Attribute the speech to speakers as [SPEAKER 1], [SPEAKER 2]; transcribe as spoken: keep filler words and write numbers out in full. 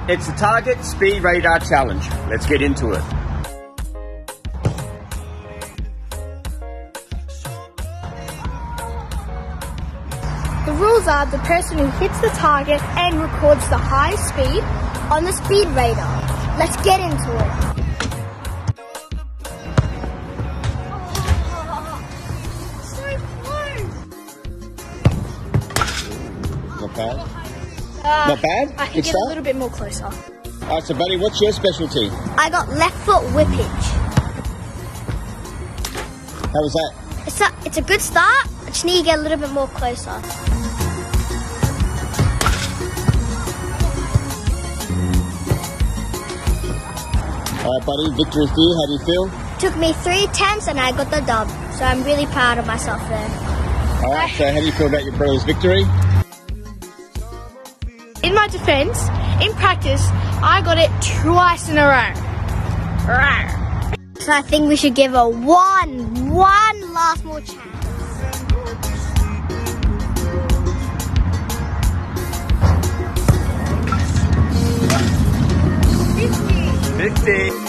[SPEAKER 1] It's the Target Speed Radar Challenge. Let's get into it.
[SPEAKER 2] The rules are the person who hits the target and records the high speed on the speed radar. Let's get into it. So close.
[SPEAKER 1] Not bad?
[SPEAKER 2] Uh,
[SPEAKER 1] Not bad?
[SPEAKER 2] I can
[SPEAKER 1] Good
[SPEAKER 2] get
[SPEAKER 1] start?
[SPEAKER 2] a little bit more closer.
[SPEAKER 1] Alright, so buddy, what's your specialty?
[SPEAKER 2] I got left foot whippage.
[SPEAKER 1] How was that?
[SPEAKER 2] It's a, it's a good start. I just need to get a little bit more closer.
[SPEAKER 1] Alright buddy, victory for you. How do you feel?
[SPEAKER 2] Took me three attempts and I got the dub. So I'm really proud of myself there.
[SPEAKER 1] Alright, so how do you feel about your brother's victory?
[SPEAKER 3] In my defense, in practice, I got it twice in a row.
[SPEAKER 2] So I think we should give her one, one last more chance.
[SPEAKER 1] fifty.